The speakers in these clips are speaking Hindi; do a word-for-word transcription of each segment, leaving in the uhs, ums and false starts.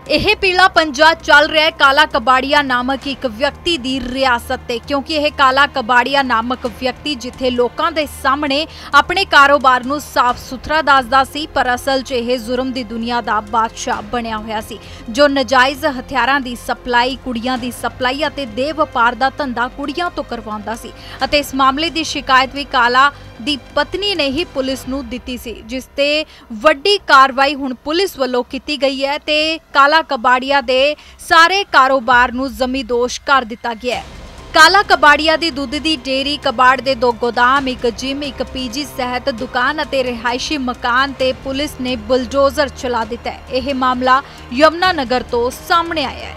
ਇਹ ਪੀਲਾ ਪੰਜਾ ਚੱਲ ਰਿਹਾ ਹੈ ਕਾਲਾ ਕਬਾੜੀਆ ਨਾਮਕ ਇੱਕ ਵਿਅਕਤੀ ਦੀ ਰਿਆਸਤ ਤੇ, ਕਿਉਂਕਿ ਇਹ ਕਾਲਾ ਕਬਾੜੀਆ ਨਾਮਕ ਵਿਅਕਤੀ ਜਿੱਥੇ ਲੋਕਾਂ ਦੇ ਸਾਹਮਣੇ ਆਪਣੇ ਕਾਰੋਬਾਰ ਨੂੰ ਸਾਫ਼ ਸੁਥਰਾ ਦੱਸਦਾ ਸੀ, ਪਰ ਅਸਲ 'ਚ ਇਹ ਜ਼ੁਲਮ ਦੀ ਦੁਨੀਆ ਦਾ ਬਾਦਸ਼ਾਹ ਬਣਿਆ ਹੋਇਆ ਸੀ, ਜੋ ਨਜਾਇਜ਼ ਹਥਿਆਰਾਂ ਦੀ ਸਪਲਾਈ, ਕੁੜੀਆਂ ਦੀ ਸਪਲਾਈ ਅਤੇ ਦੇਹ ਵਪਾਰ ਦਾ ਧੰਦਾ ਕੁੜੀਆਂ ਤੋਂ ਕਰਵਾਉਂਦਾ ਸੀ। ਅਤੇ ਇਸ ਮਾਮਲੇ ਦੀ ਸ਼ਿਕਾਇਤ ਵੀ ਕਾਲਾ ਦੀ ਪਤਨੀ ਨੇ ही पुलिस ਨੂੰ ਦਿੱਤੀ ਸੀ, ਜਿਸ ਤੇ ਵੱਡੀ ਕਾਰਵਾਈ ਹੁਣ ਪੁਲਿਸ ਵੱਲੋਂ ਕੀਤੀ ਗਈ ਹੈ ਤੇ ਕਾਲਾ ਕਬਾੜੀਆ ਦੇ ਸਾਰੇ ਕਾਰੋਬਾਰ ਨੂੰ ਜ਼ਮੀਂਦੋਸ਼ ਕਰ ਦਿੱਤਾ ਗਿਆ ਹੈ। ਕਾਲਾ ਕਬਾੜੀਆ ਦੀ ਦੁੱਧ ਦੀ ਡੇਅਰੀ, ਕਬਾੜ ਦੇ ਦੋ ਗੋਦਾਮ, ਇੱਕ ਜਿਮ, ਇੱਕ ਪੀਜੀ ਸਹਿਤ ਦੁਕਾਨ ਅਤੇ ਰਿਹਾਇਸ਼ੀ ਮਕਾਨ ਤੇ ਪੁਲਿਸ ਨੇ ਬੁਲਡੋਜ਼ਰ ਚਲਾ ਦਿੱਤਾ ਹੈ। ਇਹ ਮਾਮਲਾ ਯਮੁਨਾ ਨਗਰ ਤੋਂ ਸਾਹਮਣੇ ਆਇਆ ਹੈ।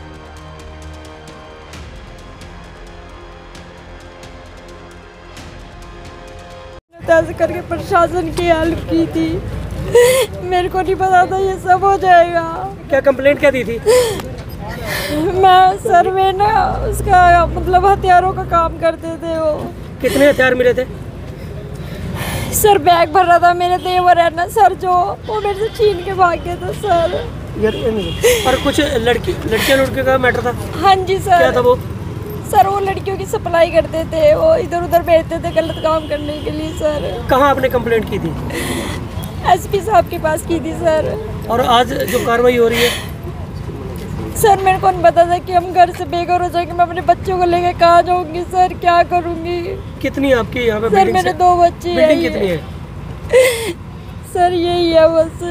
दस करके प्रशासन की हेल्प की थी, मेरे को नहीं पता था ये सब हो जाएगा। क्या कंप्लेंट क्या दी थी? मैं सर में ना उसका मतलब हथियारों का काम करते थे। वो कितने हथियार मिले थे? सर बैग भर रहा था मेरे देवर है ना सर, जो वो मेरे से छीन के भाग गया था सर। और कुछ लड़की लड़कियां लड़के का मैटर था? हाँ जी सर। क्या था वो? सर वो लड़कियों की सप्लाई करते थे, वो इधर उधर भेजते थे गलत काम करने के लिए सर। कहाँ आपने कंप्लेंट की थी? एसपी साहब के पास की थी सर। और आज जो कार्रवाई हो रही है? सर मेरे को नहीं पता था कि हम घर से बेघर हो जाएंगे, मैं अपने बच्चों को लेके कहाँ जाऊंगी सर, क्या करूंगी। कितनी आपकी यहाँ पे सर मेरे दो बच्चे हैं। बिल्डिंग कितनी है? सर यही है बस,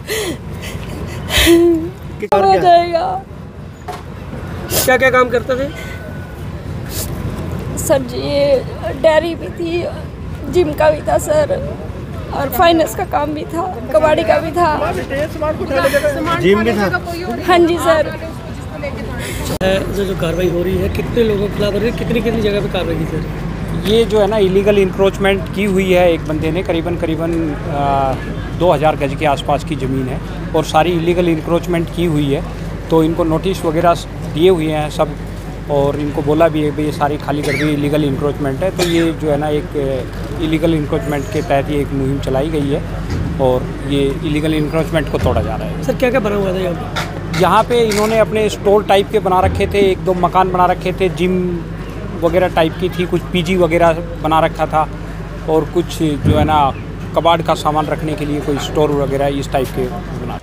हो जाएगा। क्या क्या काम करते थे सर जी? ये डेयरी भी थी, जिम का भी था सर, और फाइनेंस का काम भी था, कबाड़ी का भी था, जिम भी था। हाँ जी सर। जो जो कार्रवाई हो रही है, कितने लोगों के खिलाफ हो रही है, कितनी कितनी जगह पे कार्रवाई की सर? ये जो है ना इलीगल इंक्रोचमेंट की हुई है एक बंदे ने, करीबन करीबन दो हज़ार गज के आसपास की ज़मीन है और सारी इलीगल इंक्रोचमेंट की हुई है। तो इनको नोटिस वगैरह दिए हुए हैं सब, और इनको बोला भी है भाई ये सारी खाली कर दी, इलीगल इंक्रोचमेंट है। तो ये जो है ना एक इलीगल इंक्रोचमेंट के तहत ये एक मुहिम चलाई गई है और ये इलीगल इंक्रोचमेंट को तोड़ा जा रहा है। सर क्या क्या बना हुआ था यहाँ पे? यहाँ पे इन्होंने अपने स्टोर टाइप के बना रखे थे, एक दो मकान बना रखे थे, जिम वगैरह टाइप की थी, कुछ पीजी वगैरह बना रखा था, और कुछ जो है ना कबाड़ का सामान रखने के लिए कोई स्टोर वगैरह इस टाइप के बना।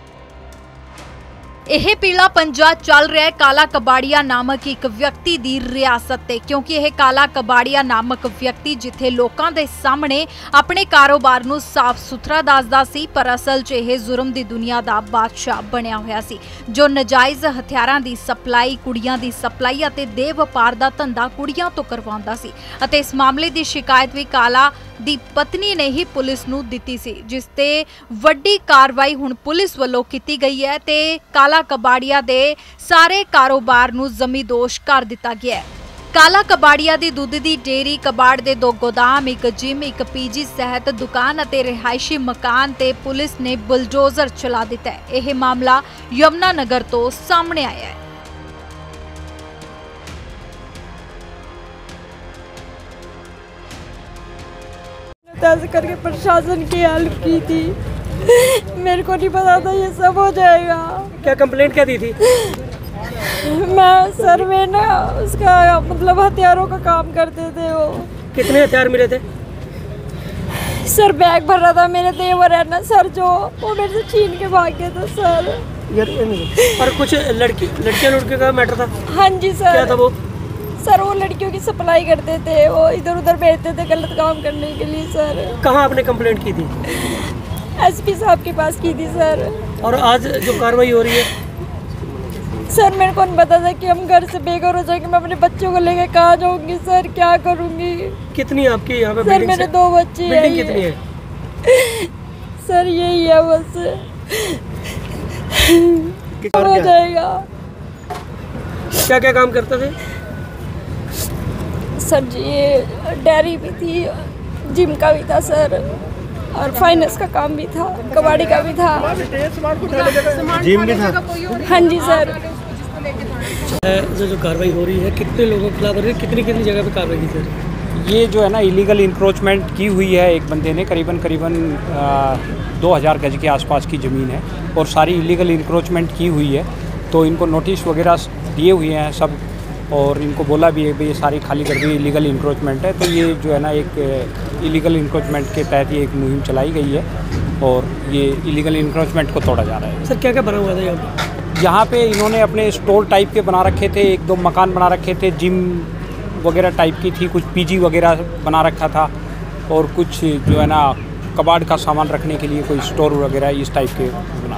ਇਹ ਪੀਲਾ ਪੰਜਾ ਚੱਲ ਰਿਹਾ ਹੈ ਕਾਲਾ ਕਬਾੜੀਆ ਨਾਮਕ ਇੱਕ ਵਿਅਕਤੀ ਦੀ ਰਿਆਸਤ ਤੇ, ਕਿਉਂਕਿ ਇਹ ਕਾਲਾ ਕਬਾੜੀਆ ਨਾਮਕ ਵਿਅਕਤੀ ਜਿੱਥੇ ਲੋਕਾਂ ਦੇ ਸਾਹਮਣੇ ਆਪਣੇ ਕਾਰੋਬਾਰ ਨੂੰ ਸਾਫ਼ ਸੁਥਰਾ ਦੱਸਦਾ ਸੀ, ਪਰ ਅਸਲ 'ਚ ਇਹ ਜ਼ੁਲਮ ਦੀ ਦੁਨੀਆ ਦਾ ਬਾਦਸ਼ਾਹ ਬਣਿਆ ਹੋਇਆ ਸੀ, ਜੋ ਨਜਾਇਜ਼ ਹਥਿਆਰਾਂ ਦੀ ਸਪਲਾਈ, ਕੁੜੀਆਂ ਦੀ ਸਪਲਾਈ ਅਤੇ ਦੇਹ ਵਪਾਰ ਦਾ ਧੰਦਾ ਕੁੜੀਆਂ ਤੋਂ ਕਰਵਾਉਂਦਾ ਸੀ। ਅਤੇ ਇਸ ਮਾਮਲੇ ਦੀ ਸ਼ਿਕਾਇਤ ਵੀ ਕਾਲਾ ਦੀ ਪਤਨੀ ਨੇ ਹੀ ਪੁਲਿਸ ਨੂੰ ਦਿੱਤੀ ਸੀ, ਜਿਸ ਤੇ ਵੱਡੀ ਕਾਰਵਾਈ ਹੁਣ ਪੁਲਿਸ ਵੱਲੋਂ ਕੀਤੀ ਗਈ ਹੈ ਤੇ ਕਾਲਾ ਕਬਾੜੀਆ ਦੇ ਸਾਰੇ ਕਾਰੋਬਾਰ ਨੂੰ ਜ਼ਮੀਂਦੋਸ਼ ਕਰ ਦਿੱਤਾ ਗਿਆ ਹੈ। ਕਾਲਾ ਕਬਾੜੀਆ ਦੀ ਦੁੱਧ ਦੀ ਡੇਅਰੀ, ਕਬਾੜ ਦੇ ਦੋ ਗੋਦਾਮ, ਇੱਕ ਜਿਮ, ਇੱਕ ਪੀਜੀ ਸਹਿਤ ਦੁਕਾਨ ਅਤੇ ਰਿਹਾਇਸ਼ੀ ਮਕਾਨ ਤੇ ਪੁਲਿਸ ਨੇ ਬੁਲਡੋਜ਼ਰ ਚਲਾ ਦਿੱਤਾ ਹੈ। ਇਹ ਮਾਮਲਾ ਯਮੁਨਾ ਨਗਰ ਤੋਂ ਸਾਹਮਣੇ ਆਇਆ ਹੈ। दस करके प्रशासन की हेल्प की थी, मेरे को नहीं पता था ये सब हो जाएगा। क्या कंप्लेंट क्या दी थी? मैं सर में ना उसका मतलब हथियारों का काम करते थे। वो कितने हथियार मिले थे? सर बैग भर रहा था मेरे देवर है ना सर, जो वो मेरे से छीन के भाग गया था सर। और कुछ लड़की लड़कियां लड़के का मैटर था? हाँ जी सर। क्या था वो? सर वो लड़कियों की सप्लाई करते थे, वो इधर उधर भेजते थे गलत काम करने के लिए सर। कहाँ आपने कंप्लेंट की थी? एसपी साहब के पास की थी सर। और आज जो कार्रवाई हो रही है? सर मेरे को नहीं पता था कि हम घर से बेघर हो जाएंगे, मैं अपने बच्चों को लेके कहाँ जाऊंगी सर, क्या करूंगी। कितनी आपकी यहाँ पे? सर मेरे दो बच्चे हैं। बिल्डिंग कितनी है? सर यही है बस, हो जाएगा। क्या क्या काम करते थे? सर जी ये डेयरी भी थी, जिम का भी था सर, और फाइनेंस का काम भी था, कबाड़ी का भी था, जिम भी था। हाँ जी सर। जो जो कार्रवाई हो रही है, कितने लोगों के खिलाफ हो रही है, कितनी कितनी जगह पे कार्रवाई की सर? ये जो है ना इलीगल इंक्रोचमेंट की हुई है एक बंदे ने, करीबन करीबन दो हज़ार गज के आसपास की ज़मीन है और सारी इलीगल इंक्रोचमेंट की हुई है। तो इनको नोटिस वगैरह दिए हुए हैं सब, और इनको बोला भी है भाई ये सारी खाली कर दी, इलीगल इंक्रोचमेंट है। तो ये जो है ना एक इलीगल इंक्रोचमेंट के तहत ये एक मुहिम चलाई गई है और ये इलीगल इंक्रोचमेंट को तोड़ा जा रहा है। सर क्या क्या बना हुआ था यहाँ पे? यहाँ पे इन्होंने अपने स्टोर टाइप के बना रखे थे, एक दो मकान बना रखे थे, जिम वगैरह टाइप की थी, कुछ पीजी वगैरह बना रखा था, और कुछ जो है ना कबाड़ का सामान रखने के लिए कोई स्टोर वगैरह इस टाइप के बना